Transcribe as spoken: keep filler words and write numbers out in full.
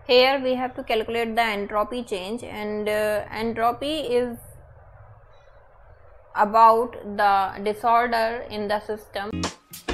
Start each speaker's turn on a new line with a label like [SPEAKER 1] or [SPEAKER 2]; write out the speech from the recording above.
[SPEAKER 1] Here we have to calculate the entropy change, and uh, entropy is about the disorder in the system.